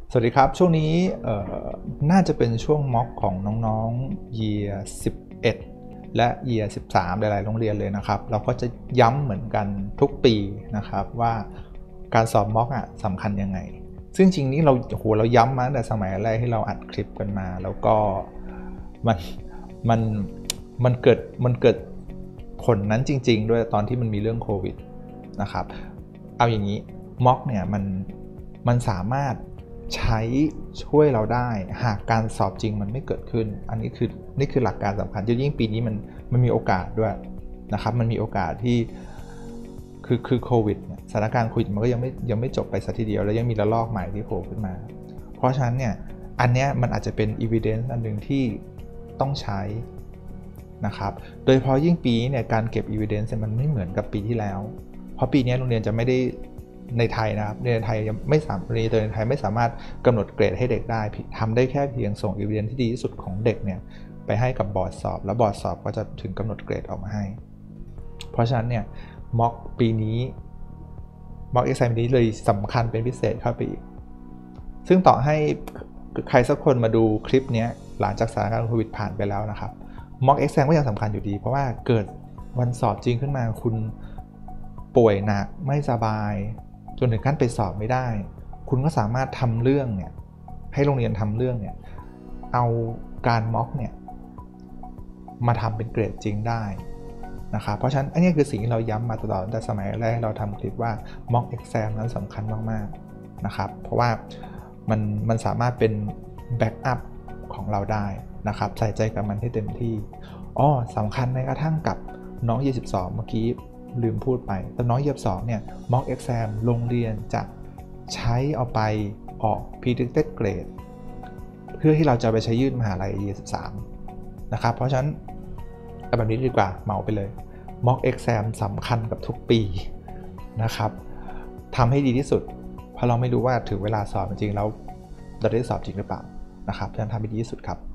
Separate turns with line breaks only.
สวัสดีครับช่วงนี้น่าจะเป็นช่วงม็อกของน้องๆ Year 11และ Year 13หลายๆโรงเรียนเลยนะครับเราก็จะย้ำเหมือนกันทุกปีนะครับว่าการสอบม็อกสำคัญยังไงซึ่งจริงนี้เราย้ำมาตั้งแต่สมัยแรกที่เราอัดคลิปกันมาแล้วก็มันมันมันเกิดผลนั้นจริงๆด้วยตอนที่มันมีเรื่องโควิดนะครับเอาอย่างนี้ม็อกเนี่ยมันสามารถใช้ช่วยเราได้หากการสอบจริงมันไม่เกิดขึ้นอันนี้คือหลักการสำคัญยิ่งปีนี้มันมีโอกาสด้วยนะครับมันมีโอกาสที่คือโควิดสถานการณ์โควิดมันก็ยังไม่จบไปซะทีเดียวแล้วยังมีระลอกใหม่ที่โผล่ขึ้นมาเพราะฉะนั้นเนี่ยอันเนี้ยมันอาจจะเป็น evidence อันหนึ่งที่ต้องใช้นะครับโดยเฉพาะยิ่งปีนี้เนี่ยการเก็บ evidence มันไม่เหมือนกับปีที่แล้วเพราะปีนี้โรงเรียนจะไม่ได้ในไทยนะครับในไทยยังไม่สามารถในไทยไม่สามารถกำหนดเกรดให้เด็กได้ทำได้แค่เพียงส่ง evidence ที่ดีที่สุดของเด็กเนี่ยไปให้กับบอร์ดสอบแล้วบอร์ดสอบก็จะถึงกำหนดเกรดออกมาให้เพราะฉะนั้นเนี่ยม็อกปีนี้ม็อกเอ็กซามนี้เลยสำคัญเป็นพิเศษเข้าไปอีกซึ่งต่อให้ใครสักคนมาดูคลิปนี้หลังจากสถานการณ์โควิดผ่านไปแล้วนะครับม็อกเอ็กซามก็ยังสำคัญอยู่ดีเพราะว่าเกิดวันสอบจริงขึ้นมาคุณป่วยหนักไม่สบายจนถึงขั้นไปสอบไม่ได้คุณก็สามารถทำเรื่องเนี่ยให้โรงเรียนทำเรื่องเนี่ยเอาการม็อกเนี่ยมาทำเป็นเกรดจริงได้นะครับเพราะฉะนั้นอันนี้คือสิ่งที่เราย้ำมาตลอดแต่สมัยแรกเราทำคลิปว่า mock exam นั้นสำคัญมากๆนะครับเพราะว่ามันสามารถเป็นแบ็กอัพของเราได้นะครับใส่ใจกับมันให้เต็มที่สำคัญในกระทั่งกับน้อง22เมื่อกี้ลืมพูดไปแต่น้อง22เนี่ย mock exam โรงเรียนจะใช้เอาไปออก predicted grade เพื่อที่เราจะไปใช้ยื่นมหาลัย year 13นะครับเพราะฉะนั้นเอาแบบนี้ดีกว่าเมาไปเลย mock exam สำคัญกับทุกปีนะครับทำให้ดีที่สุดเพราะเราไม่รู้ว่าถึงเวลาสอบจริงๆแล้วเราได้สอบจริงหรือเปล่านะครับฉะนั้นทำให้ดีที่สุดครับ